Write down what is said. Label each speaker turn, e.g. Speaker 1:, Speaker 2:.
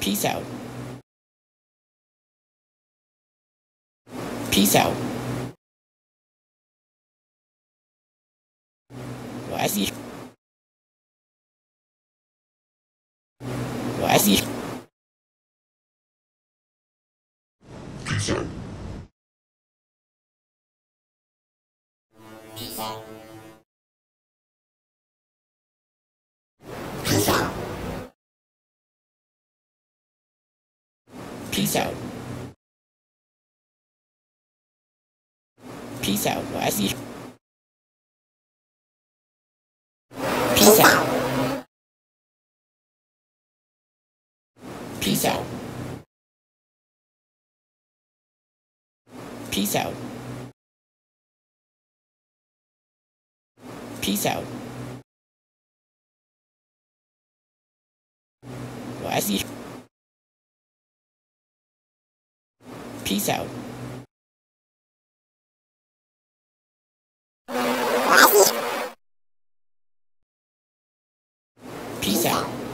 Speaker 1: Peace out. Peace out. Vas-y. Vas-y.
Speaker 2: Peace out.
Speaker 3: Peace out.
Speaker 2: Peace out.
Speaker 1: Peace out. Peace out. Vas-y. Peace out. Peace out. Peace out. Peace out. Vas-y. Peace out.
Speaker 3: Vas-y.
Speaker 1: Peace out.